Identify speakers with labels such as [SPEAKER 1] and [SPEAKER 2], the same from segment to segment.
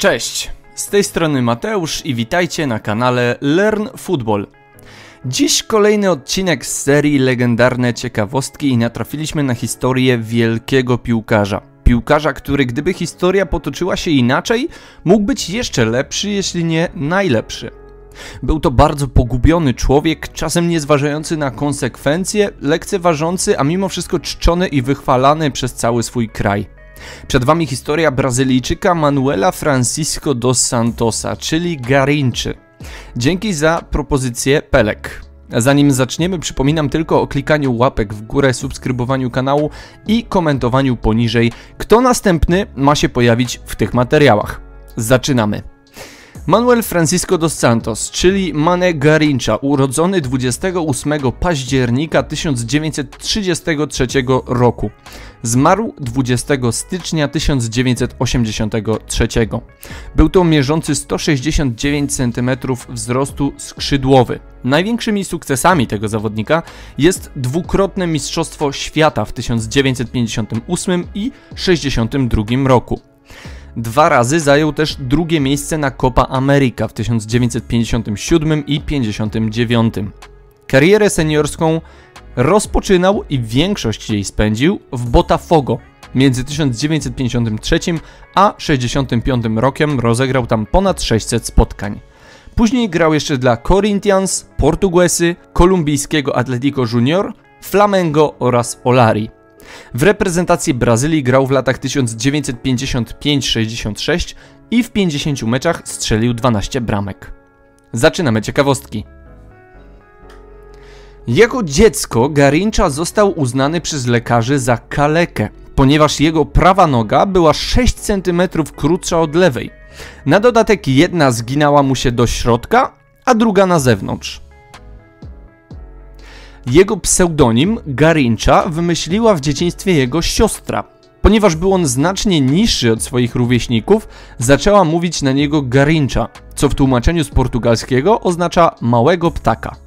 [SPEAKER 1] Cześć, z tej strony Mateusz i witajcie na kanale Learn Football. Dziś kolejny odcinek z serii Legendarne Ciekawostki i natrafiliśmy na historię wielkiego piłkarza. Piłkarza, który gdyby historia potoczyła się inaczej, mógł być jeszcze lepszy, jeśli nie najlepszy. Był to bardzo pogubiony człowiek, czasem nie zważający na konsekwencje, lekceważący, a mimo wszystko czczony i wychwalany przez cały swój kraj. Przed wami historia Brazylijczyka Manuela Francisco dos Santosa, czyli Garinczy. Dzięki za propozycję Pelek. Zanim zaczniemy, przypominam tylko o klikaniu łapek w górę, subskrybowaniu kanału i komentowaniu poniżej, kto następny ma się pojawić w tych materiałach. Zaczynamy. Manuel Francisco dos Santos, czyli Mané Garrincha, urodzony 28 października 1933 roku. Zmarł 20 stycznia 1983. Był to mierzący 169 cm wzrostu skrzydłowy. Największymi sukcesami tego zawodnika jest dwukrotne Mistrzostwo Świata w 1958 i 1962 roku. Dwa razy zajął też drugie miejsce na Copa America w 1957 i 1959. Karierę seniorską rozpoczynał i większość jej spędził w Botafogo. Między 1953 a 1965 rokiem rozegrał tam ponad 600 spotkań. Później grał jeszcze dla Corinthians, Portuguesy, kolumbijskiego Atlético Junior, Flamengo oraz Olari. W reprezentacji Brazylii grał w latach 1955-66 i w 50 meczach strzelił 12 bramek. Zaczynamy ciekawostki. Jako dziecko Garrincha został uznany przez lekarzy za kalekę, ponieważ jego prawa noga była 6 cm krótsza od lewej. Na dodatek jedna zginała mu się do środka, a druga na zewnątrz. Jego pseudonim Garrincha wymyśliła w dzieciństwie jego siostra. Ponieważ był on znacznie niższy od swoich rówieśników, zaczęła mówić na niego Garrincha, co w tłumaczeniu z portugalskiego oznacza małego ptaka.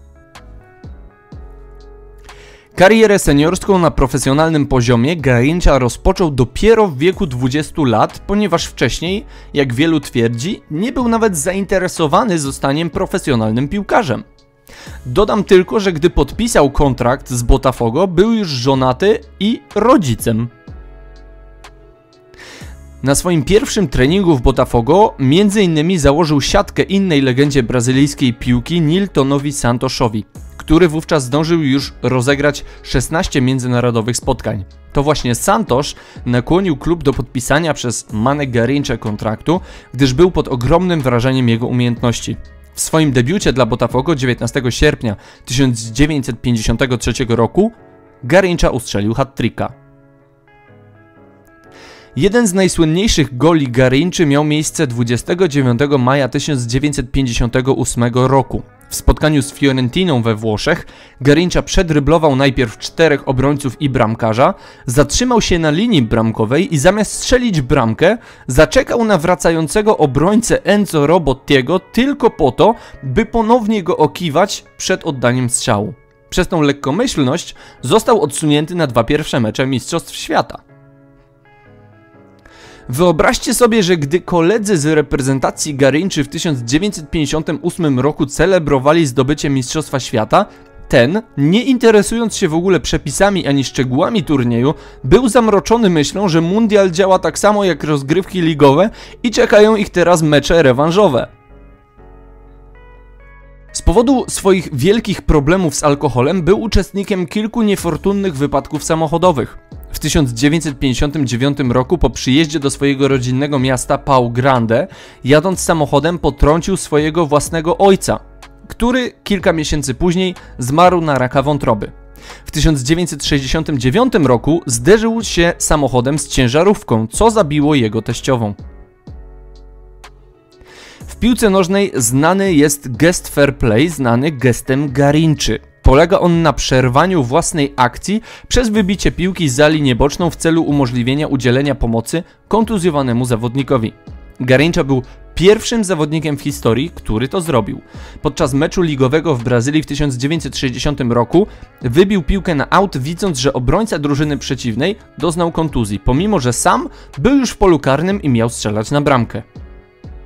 [SPEAKER 1] Karierę seniorską na profesjonalnym poziomie Garrincha rozpoczął dopiero w wieku 20 lat, ponieważ wcześniej, jak wielu twierdzi, nie był nawet zainteresowany zostaniem profesjonalnym piłkarzem. Dodam tylko, że gdy podpisał kontrakt z Botafogo, był już żonaty i rodzicem. Na swoim pierwszym treningu w Botafogo m.in. założył siatkę innej legendzie brazylijskiej piłki Niltonowi Santosowi, który wówczas zdążył już rozegrać 16 międzynarodowych spotkań. To właśnie Santos nakłonił klub do podpisania przez Mané Garrinchę kontraktu, gdyż był pod ogromnym wrażeniem jego umiejętności. W swoim debiucie dla Botafogo 19 sierpnia 1953 roku Garrincha ustrzelił hat-tricka. Jeden z najsłynniejszych goli Garrinchy miał miejsce 29 maja 1958 roku. W spotkaniu z Fiorentiną we Włoszech Garrincha przedryblował najpierw 4 obrońców i bramkarza, zatrzymał się na linii bramkowej i zamiast strzelić bramkę, zaczekał na wracającego obrońcę Enzo Robottiego tylko po to, by ponownie go okiwać przed oddaniem strzału. Przez tą lekkomyślność został odsunięty na 2 pierwsze mecze Mistrzostw Świata. Wyobraźcie sobie, że gdy koledzy z reprezentacji Garrinchy w 1958 roku celebrowali zdobycie Mistrzostwa Świata, ten, nie interesując się w ogóle przepisami ani szczegółami turnieju, był zamroczony myślą, że mundial działa tak samo jak rozgrywki ligowe i czekają ich teraz mecze rewanżowe. Z powodu swoich wielkich problemów z alkoholem był uczestnikiem kilku niefortunnych wypadków samochodowych. W 1959 roku po przyjeździe do swojego rodzinnego miasta Pau Grande, jadąc samochodem, potrącił swojego własnego ojca, który kilka miesięcy później zmarł na raka wątroby. W 1969 roku zderzył się samochodem z ciężarówką, co zabiło jego teściową. W piłce nożnej znany jest gest fair play, znany gestem Garrinchy. Polega on na przerwaniu własnej akcji przez wybicie piłki za linię boczną w celu umożliwienia udzielenia pomocy kontuzjowanemu zawodnikowi. Garrincha był pierwszym zawodnikiem w historii, który to zrobił. Podczas meczu ligowego w Brazylii w 1960 roku wybił piłkę na aut, widząc, że obrońca drużyny przeciwnej doznał kontuzji, pomimo że sam był już w polu karnym i miał strzelać na bramkę.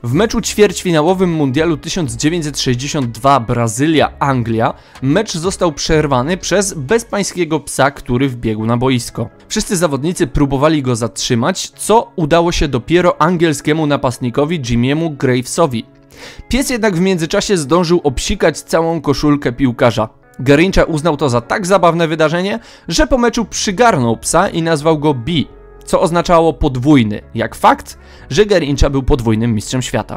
[SPEAKER 1] W meczu ćwierćfinałowym Mundialu 1962 Brazylia-Anglia mecz został przerwany przez bezpańskiego psa, który wbiegł na boisko. Wszyscy zawodnicy próbowali go zatrzymać, co udało się dopiero angielskiemu napastnikowi Jimiemu Gravesowi. Pies jednak w międzyczasie zdążył obsikać całą koszulkę piłkarza. Garrincha uznał to za tak zabawne wydarzenie, że po meczu przygarnął psa i nazwał go B, co oznaczało podwójny, jak fakt, że Garrincha był podwójnym mistrzem świata.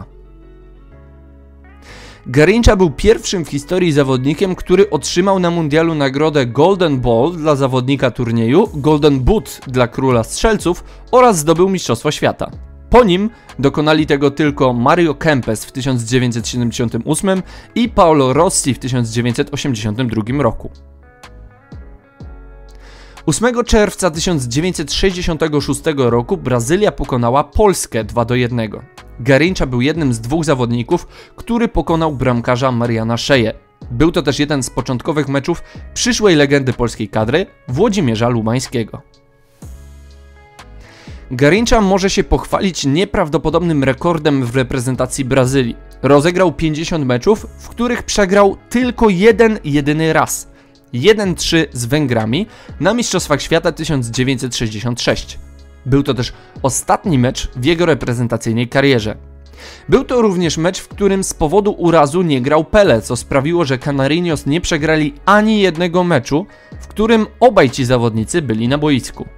[SPEAKER 1] Garrincha był pierwszym w historii zawodnikiem, który otrzymał na mundialu nagrodę Golden Ball dla zawodnika turnieju, Golden Boot dla króla strzelców oraz zdobył mistrzostwo świata. Po nim dokonali tego tylko Mario Kempes w 1978 i Paolo Rossi w 1982 roku. 8 czerwca 1966 roku Brazylia pokonała Polskę 2-1. Garrincha był jednym z dwóch zawodników, który pokonał bramkarza Mariana Szeję. Był to też jeden z początkowych meczów przyszłej legendy polskiej kadry, Włodzimierza Lubańskiego. Garrincha może się pochwalić nieprawdopodobnym rekordem w reprezentacji Brazylii. Rozegrał 50 meczów, w których przegrał tylko jeden jedyny raz. 1-3 z Węgrami na Mistrzostwach Świata 1966. Był to też ostatni mecz w jego reprezentacyjnej karierze. Był to również mecz, w którym z powodu urazu nie grał Pelé, co sprawiło, że Canarinhos nie przegrali ani jednego meczu, w którym obaj ci zawodnicy byli na boisku.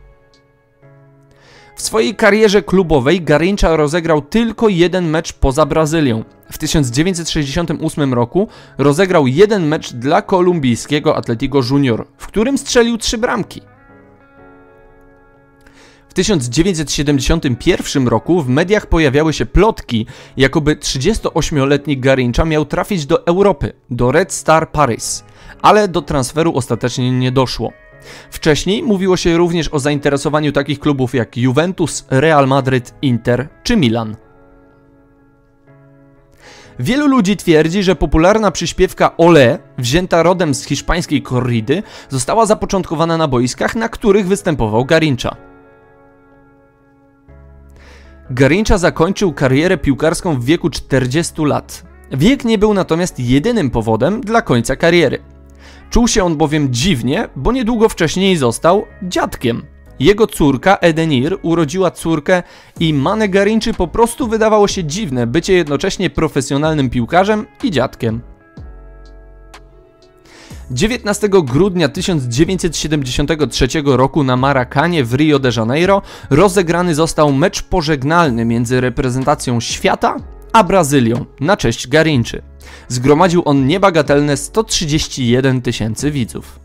[SPEAKER 1] W swojej karierze klubowej Garrincha rozegrał tylko jeden mecz poza Brazylią. W 1968 roku rozegrał jeden mecz dla kolumbijskiego Atlético Junior, w którym strzelił 3 bramki. W 1971 roku w mediach pojawiały się plotki, jakoby 38-letni Garrincha miał trafić do Europy, do Red Star Paris, ale do transferu ostatecznie nie doszło. Wcześniej mówiło się również o zainteresowaniu takich klubów jak Juventus, Real Madryt, Inter czy Milan. Wielu ludzi twierdzi, że popularna przyśpiewka Olé, wzięta rodem z hiszpańskiej corridy, została zapoczątkowana na boiskach, na których występował Garrincha. Garrincha zakończył karierę piłkarską w wieku 40 lat. Wiek nie był natomiast jedynym powodem dla końca kariery. Czuł się on bowiem dziwnie, bo niedługo wcześniej został dziadkiem. Jego córka Edenir urodziła córkę i Mane Garrinczy po prostu wydawało się dziwne bycie jednocześnie profesjonalnym piłkarzem i dziadkiem. 19 grudnia 1973 roku na Maracanie w Rio de Janeiro rozegrany został mecz pożegnalny między reprezentacją świata a Brazylią na cześć Garrinczy. Zgromadził on niebagatelne 131 000 widzów.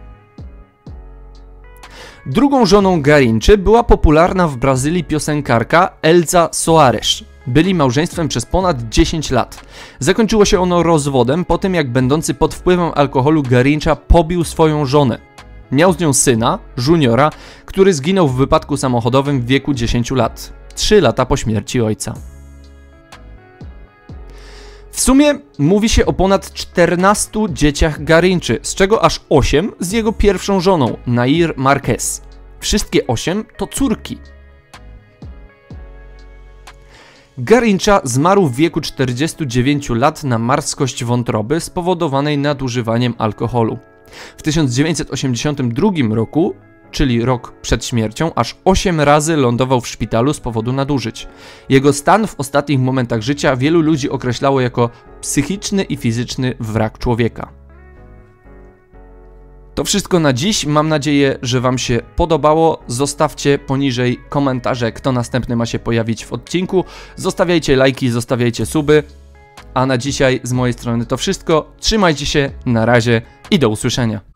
[SPEAKER 1] Drugą żoną Garrinczy była popularna w Brazylii piosenkarka Elza Soares. Byli małżeństwem przez ponad 10 lat. Zakończyło się ono rozwodem po tym, jak będący pod wpływem alkoholu Garrincha pobił swoją żonę. Miał z nią syna, Juniora, który zginął w wypadku samochodowym w wieku 10 lat. 3 lata po śmierci ojca. W sumie mówi się o ponad 14 dzieciach Garrinczy, z czego aż 8 z jego pierwszą żoną, Nair Marquez. Wszystkie 8 to córki. Garrincha zmarł w wieku 49 lat na marskość wątroby spowodowanej nadużywaniem alkoholu. W 1982 roku, czyli rok przed śmiercią, aż 8 razy lądował w szpitalu z powodu nadużyć. Jego stan w ostatnich momentach życia wielu ludzi określało jako psychiczny i fizyczny wrak człowieka. To wszystko na dziś. Mam nadzieję, że Wam się podobało. Zostawcie poniżej komentarze, kto następny ma się pojawić w odcinku. Zostawiajcie lajki, zostawiajcie suby. A na dzisiaj z mojej strony to wszystko. Trzymajcie się, na razie i do usłyszenia.